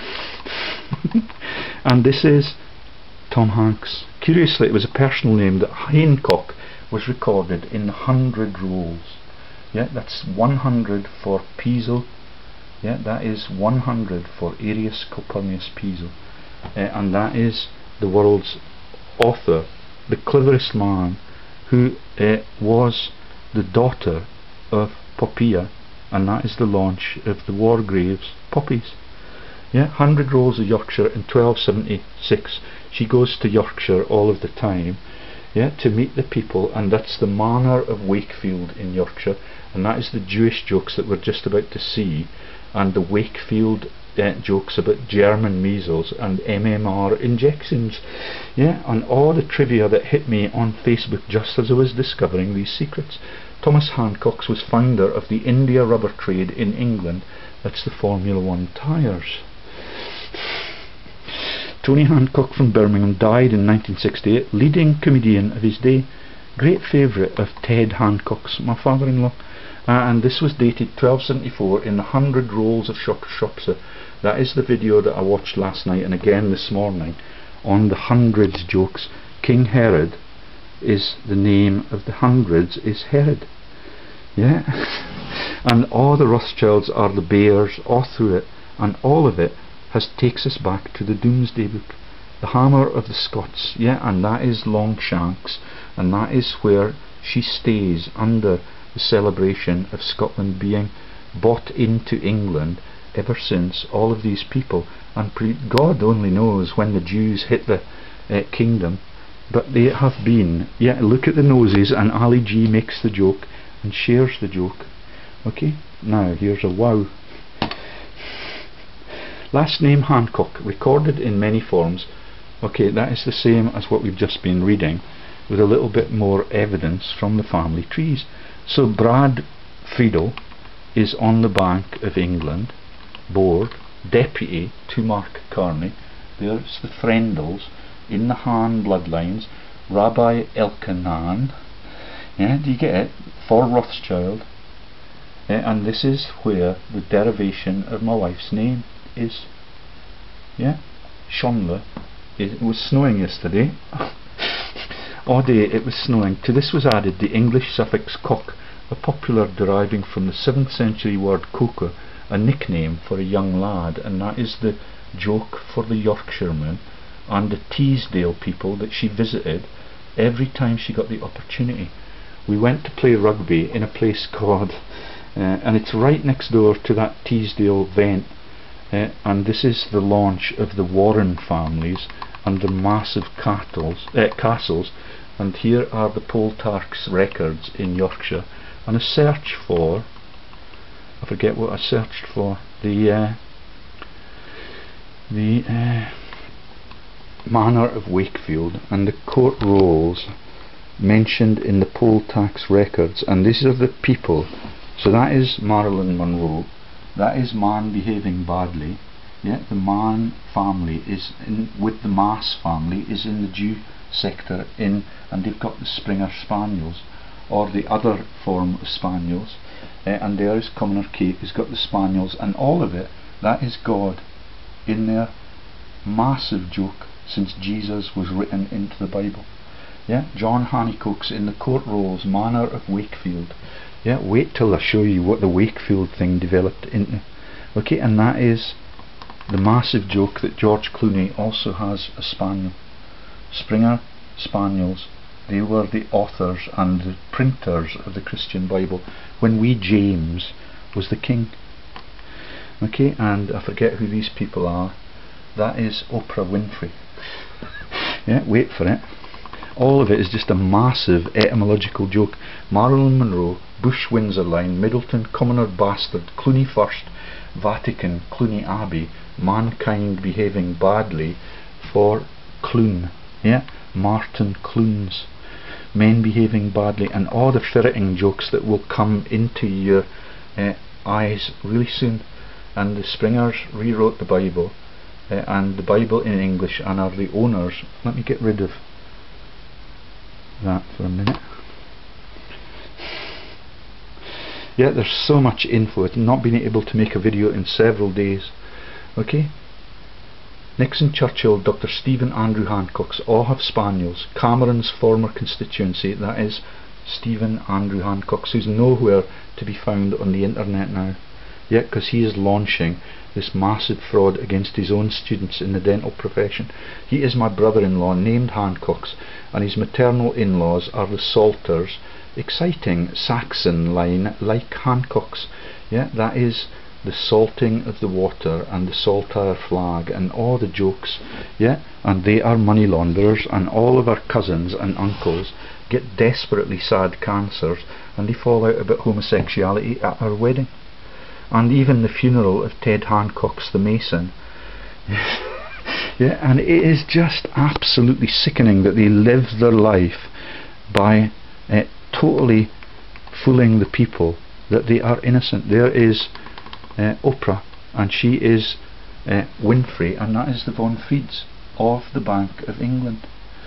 A: And this is Tom Hanks. Curiously, it was a personal name that HaanOCHS was recorded in the hundred rolls. Yeah, that's one hundred for Piso. Yeah, that is one hundred for Arius Calpurnius Piso. Uh, and that is the world's author, the cleverest man, who uh, was the daughter of Poppaea, and that is the launch of the Wargraves poppies. Yeah, one hundred rolls of Yorkshire in twelve seventy-six. She goes to Yorkshire all of the time, yeah, to meet the people, and that's the manor of Wakefield in Yorkshire, and that is the Jewish jokes that we're just about to see, and the Wakefield uh, jokes about German measles and M M R injections. Yeah, and all the trivia that hit me on Facebook just as I was discovering these secrets. Thomas HaanOCHS was founder of the India rubber trade in England. That's the Formula One tyres. Tony HaanOCHS from Birmingham died in nineteen sixty-eight, leading comedian of his day, great favourite of Ted HaanOCHS, my father-in-law. Uh, and this was dated twelve seventy-four in the hundred rolls of Shropshire. That is the video that I watched last night and again this morning on the hundreds jokes. King Herod is the name of the hundreds, is Herod. Yeah. And all the Rothschilds are the bears all through it, and all of it has takes us back to the Doomsday Book, the hammer of the Scots. Yeah, and that is Longshanks, and that is where she stays under the celebration of Scotland being bought into England ever since. All of these people, and pre God only knows when the Jews hit the uh, kingdom, but they have been. Yeah, look at the noses, and Ali G makes the joke and shares the joke. Okay, now here's a wow. Last name HaanOCHS, recorded in many forms. Okay, that is the same as what we've just been reading, with a little bit more evidence from the family trees. So Brad Friedel is on the Bank of England board, deputy to Mark Carney. There's the Frendels in the Han bloodlines, Rabbi Elkanan. Yeah, do you get it? For Rothschild. Uh, and this is where the derivation of my wife's name is. Yeah, Shonla. It was snowing yesterday. All day it was snowing. To this was added the English suffix cock, a popular deriving from the seventh century word coca, a nickname for a young lad, and that is the joke for the Yorkshiremen and the Teesdale people that she visited every time she got the opportunity. We went to play rugby in a place called, uh, and it's right next door to that Teesdale vent, uh, and this is the launch of the Warren families and the massive castles, uh, castles, and here are the Poltark's records in Yorkshire, and a search for, I forget what I searched for, the uh, the uh, manor of Wakefield and the court rolls mentioned in the Poltark's records, and these are the people. So that is Marilyn Monroe, that is man behaving badly. Yeah, the Mann family is in with the Mass family is in the Jew sector in, and they've got the Springer Spaniels, or the other form of Spaniels, uh, and there is Commoner Kate who's got the Spaniels, and all of it, that is God in their massive joke since Jesus was written into the Bible. Yeah, John HaanOCHS in the court rolls, manor of Wakefield. Yeah, wait till I show you what the Wakefield thing developed into. Okay, and that is the massive joke that George Clooney also has a spaniel. Springer Spaniels, they were the authors and the printers of the Christian Bible when wee James was the king. Okay, and I forget who these people are. That is Oprah Winfrey. Yeah, wait for it. All of it is just a massive etymological joke. Marilyn Monroe, Bush Windsor line, Middleton, Commoner Bastard, Clooney First, Vatican, Clooney Abbey, mankind behaving badly for Clune. Yeah, Martin Clunes, men behaving badly, and all the ferreting jokes that will come into your uh, eyes really soon. And the Springers rewrote the Bible, uh, and the Bible in English, and are the owners. Let me get rid of that for a minute. Yeah, there's so much info. I've not been able to make a video in several days. Okay. Nixon, Churchill, Doctor Stephen Andrew HaanOCHS all have spaniels. Cameron's former constituency, that is Stephen Andrew HaanOCHS, who's nowhere to be found on the internet now. Yeah, because he is launching this massive fraud against his own students in the dental profession. He is my brother-in-law named HaanOCHS, and his maternal in-laws are the Salters. Exciting Saxon line like HaanOCHS. Yeah, that is the salting of the water and the saltire flag and all the jokes. Yeah, and they are money launderers, and all of our cousins and uncles get desperately sad cancers and they fall out about homosexuality at our wedding. And even the funeral of Ted HaanOCHS the Mason. Yeah, and it is just absolutely sickening that they live their life by uh, totally fooling the people that they are innocent. There is uh, Oprah, and she is uh, Winfrey, and that is the Von Frieds of the Bank of England.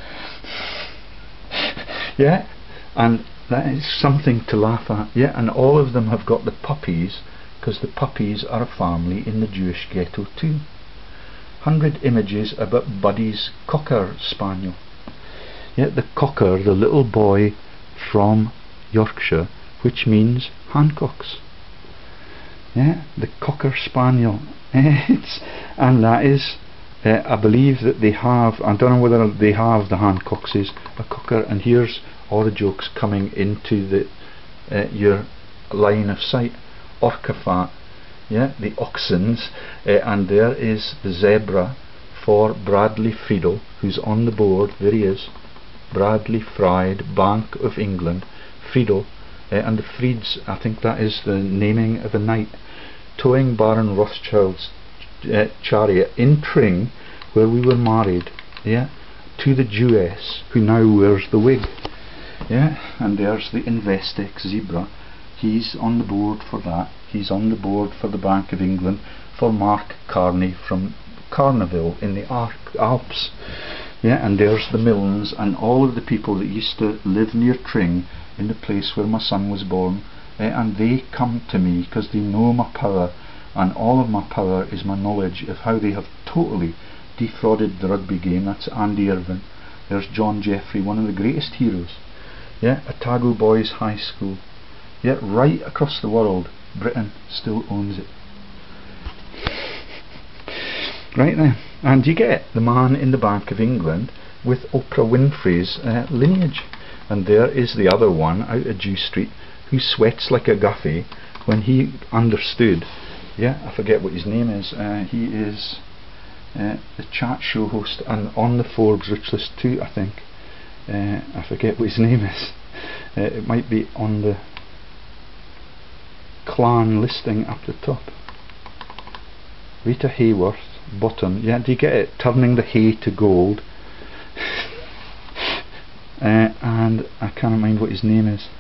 A: Yeah, and that is something to laugh at. Yeah, and all of them have got the puppies, because the puppies are a family in the Jewish ghetto too. Hundred images about Buddy's Cocker Spaniel. Yeah, the Cocker, the little boy from Yorkshire, which means HaanOCHS. Yeah, the Cocker Spaniel. It's, and that is, uh, I believe that they have, I don't know whether they have the HaanOCHSes, a Cocker, and here's all the jokes coming into the uh, your line of sight. Orcafat, yeah, the Oxens, uh, and there is the zebra for Bradley Friedel, who's on the board. There he is, Bradley Fried, Bank of England, Friedel, uh, and the Frieds, I think that is the naming of a knight, towing Baron Rothschild's uh, chariot in Tring, where we were married, yeah, to the Jewess, who now wears the wig. Yeah, and there's the Investex zebra. He's on the board for that. He's on the board for the Bank of England for Mark Carney from Carniville in the Alps. Yeah, and there's the Millens and all of the people that used to live near Tring, in the place where my son was born, uh, and they come to me because they know my power, and all of my power is my knowledge of how they have totally defrauded the rugby game. That's Andy Irvine. There's John Jeffrey, one of the greatest heroes. Yeah, Otago Boys High School. Yeah, right across the world, Britain still owns it. Right then, and you get the man in the Bank of England with Oprah Winfrey's uh, lineage, and there is the other one out of Jew Street who sweats like a guffey when he understood. Yeah, I forget what his name is. Uh, he is uh, the chat show host and on the Forbes Rich List too, I think. Uh, I forget what his name is. Uh, it might be on the clan listing up the top. Rita Hayworth, bottom. Yeah, do you get it? Turning the hay to gold. uh, and I can't mind what his name is.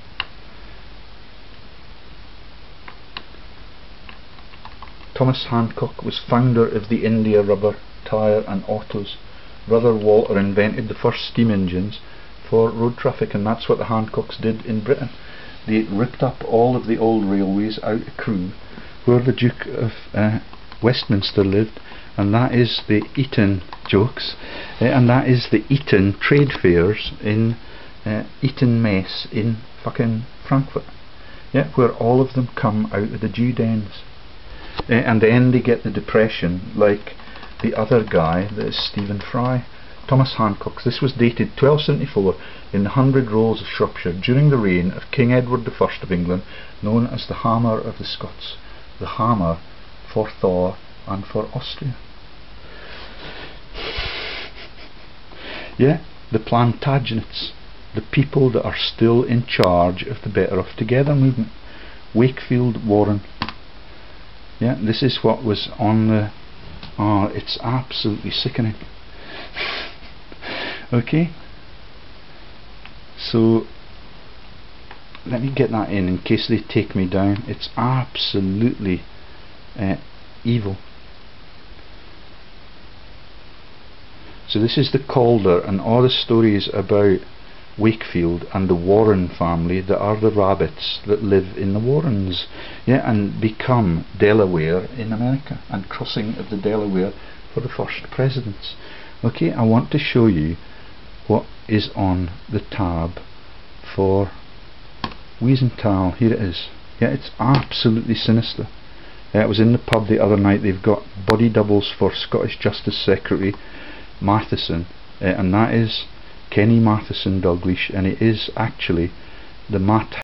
A: Thomas Hancock was founder of the India Rubber, Tyre and Autos. Brother Walter invented the first steam engines for road traffic, and that's what the Hancocks did in Britain. They ripped up all of the old railways out of Crewe, where the Duke of uh, Westminster lived, and that is the Eton jokes, uh, and that is the Eton trade fairs in uh, Eton Mess in fucking Frankfurt, yeah, where all of them come out of the Jew dens. uh, and then they get the depression like the other guy, that is Stephen Fry. Thomas HaanOCHS. This was dated twelve seventy-four in the Hundred Rolls of Shropshire during the reign of King Edward the First of England, known as the Hammer of the Scots. The hammer for Thor and for Austria. Yeah, the Plantagenets, the people that are still in charge of the Better Off Together movement. Wakefield Warren. Yeah, this is what was on the... Oh, it's absolutely sickening. Okay, so let me get that in in case they take me down. It's absolutely uh, evil. So this is the Calder and all the stories about Wakefield and the Warren family that are the rabbits that live in the Warrens, yeah, and become Delaware in America, and crossing of the Delaware for the first presidents. Okay, I want to show you what is on the tab for Wiesenthal. Here it is. Yeah, it's absolutely sinister. Yeah, it was in the pub the other night. They've got body doubles for Scottish Justice Secretary Matheson, uh, and that is Kenny Matheson Dalglish, and it is actually the Matt